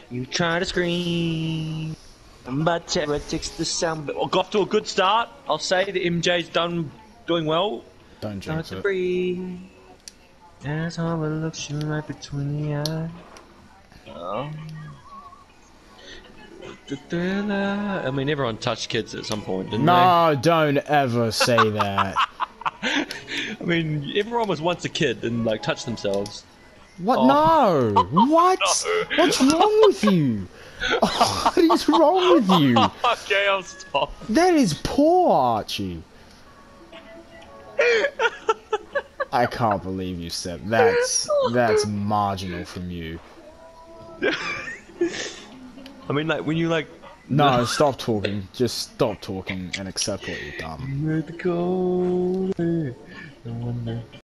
You try to scream, but it takes the sound. But got off to a good start. I'll say that MJ's doing well. Don't jinx it. Breathe. As how it looks you right between the eyes. Oh. The thriller. I mean, everyone touched kids at some point, didn't they? No, don't ever say that. I mean, everyone was once a kid and like touched themselves. What? Oh. No! What? No. What's wrong with you? What is wrong with you? Okay, I'll stop. That is poor, Archie. I can't believe you said that's marginal from you. I mean, like when you like. No, stop talking. Just stop talking and accept what you've done.